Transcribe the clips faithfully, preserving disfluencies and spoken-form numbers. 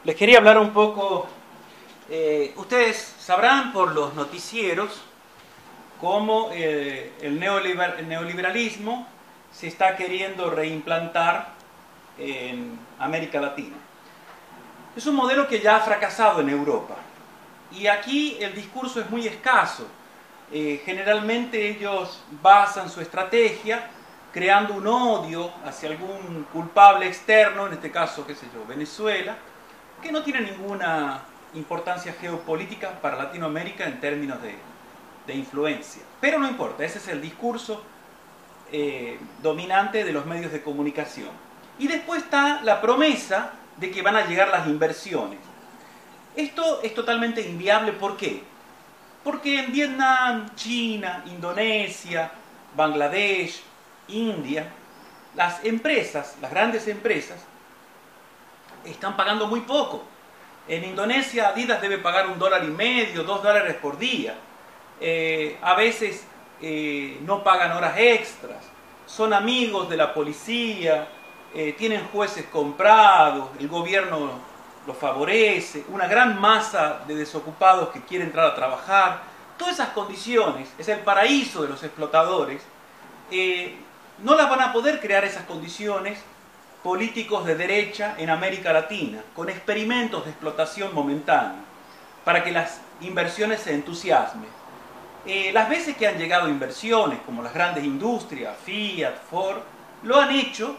Les quería hablar un poco, eh, ustedes sabrán por los noticieros cómo eh, el, neoliber, el neoliberalismo se está queriendo reimplantar en América Latina. Es un modelo que ya ha fracasado en Europa y aquí el discurso es muy escaso. Eh, generalmente ellos basan su estrategia creando un odio hacia algún culpable externo, en este caso, qué sé yo, Venezuela, que no tiene ninguna importancia geopolítica para Latinoamérica en términos de, de influencia. Pero no importa, ese es el discurso eh, dominante de los medios de comunicación. Y después está la promesa de que van a llegar las inversiones. Esto es totalmente inviable, ¿por qué? Porque en Vietnam, China, Indonesia, Bangladesh, India, las empresas, las grandes empresas, están pagando muy poco. En Indonesia Adidas debe pagar un dólar y medio, dos dólares por día. Eh, a veces eh, no pagan horas extras, son amigos de la policía, eh, tienen jueces comprados, el gobierno los favorece, una gran masa de desocupados que quiere entrar a trabajar. Todas esas condiciones, es el paraíso de los explotadores, eh, no las van a poder crear esas condiciones políticos de derecha en América Latina, con experimentos de explotación momentánea, para que las inversiones se entusiasmen. Eh, las veces que han llegado inversiones, como las grandes industrias, Fiat, Ford, lo han hecho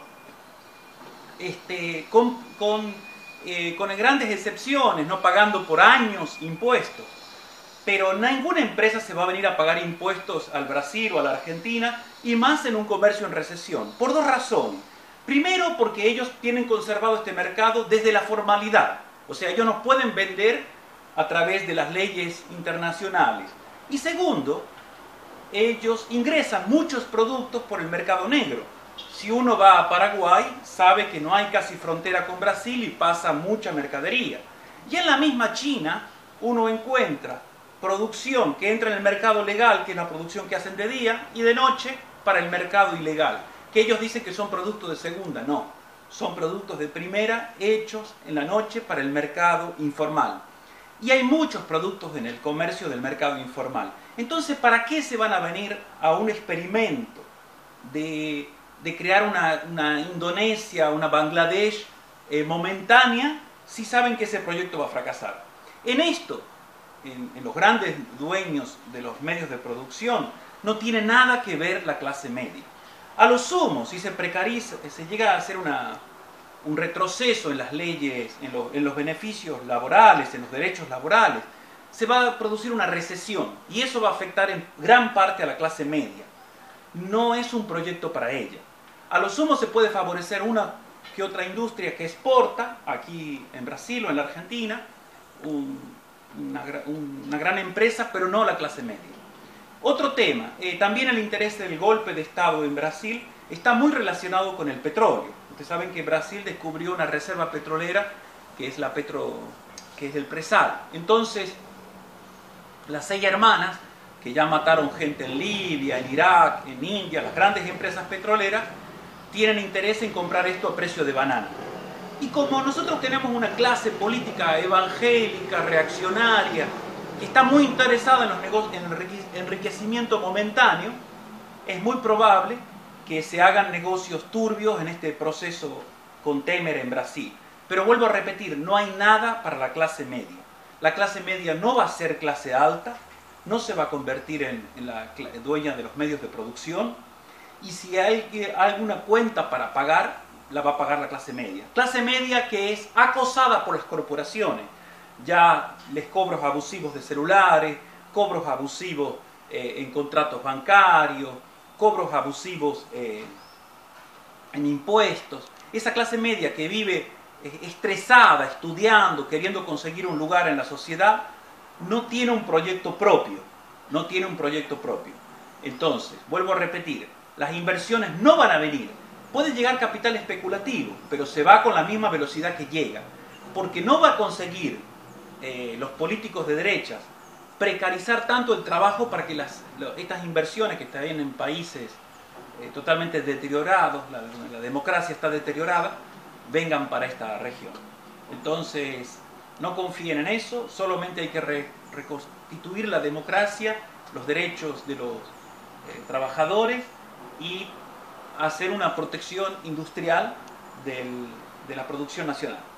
este, con, con, eh, con grandes excepciones, no pagando por años impuestos. Pero ninguna empresa se va a venir a pagar impuestos al Brasil o a la Argentina, y más en un comercio en recesión, por dos razones. Primero, porque ellos tienen conservado este mercado desde la formalidad. O sea, ellos no pueden vender a través de las leyes internacionales. Y segundo, ellos ingresan muchos productos por el mercado negro. Si uno va a Paraguay, sabe que no hay casi frontera con Brasil y pasa mucha mercadería. Y en la misma China, uno encuentra producción que entra en el mercado legal, que es la producción que hacen de día, y de noche para el mercado ilegal, que ellos dicen que son productos de segunda. No, son productos de primera hechos en la noche para el mercado informal. Y hay muchos productos en el comercio del mercado informal. Entonces, ¿para qué se van a venir a un experimento de, de crear una, una Indonesia, una Bangladesh eh, momentánea, si saben que ese proyecto va a fracasar? En esto, en, en los grandes dueños de los medios de producción, no tiene nada que ver la clase media. A lo sumo, si se precariza, se llega a hacer una, un retroceso en las leyes, en, lo, en los beneficios laborales, en los derechos laborales, se va a producir una recesión y eso va a afectar en gran parte a la clase media. No es un proyecto para ella. A lo sumo se puede favorecer una que otra industria que exporta, aquí en Brasil o en la Argentina, un, una, una gran empresa, pero no la clase media. Otro tema, eh, también el interés del golpe de Estado en Brasil está muy relacionado con el petróleo. Ustedes saben que Brasil descubrió una reserva petrolera que es, la Petro, que es el Presal. Entonces, las seis hermanas, que ya mataron gente en Libia, en Irak, en India, las grandes empresas petroleras, tienen interés en comprar esto a precio de banana. Y como nosotros tenemos una clase política evangélica, reaccionaria, que está muy interesada en, los negocios, en el enriquecimiento momentáneo, es muy probable que se hagan negocios turbios en este proceso con Temer en Brasil. Pero vuelvo a repetir, no hay nada para la clase media. La clase media no va a ser clase alta, no se va a convertir en, en la dueña de los medios de producción, y si hay alguna cuenta para pagar, la va a pagar la clase media. Clase media que es acosada por las corporaciones. Ya les cobros abusivos de celulares, cobros abusivos eh, en contratos bancarios, cobros abusivos eh, en impuestos. Esa clase media que vive eh, estresada, estudiando, queriendo conseguir un lugar en la sociedad, no tiene un proyecto propio, no tiene un proyecto propio. Entonces, vuelvo a repetir, las inversiones no van a venir. Puede llegar capital especulativo, pero se va con la misma velocidad que llega, porque no va a conseguir Eh, los políticos de derechas precarizar tanto el trabajo para que las, lo, estas inversiones que están en países eh, totalmente deteriorados, la, la democracia está deteriorada, vengan para esta región. Entonces, no confíen en eso, solamente hay que re reconstituir la democracia, los derechos de los eh, trabajadores y hacer una protección industrial del, de la producción nacional.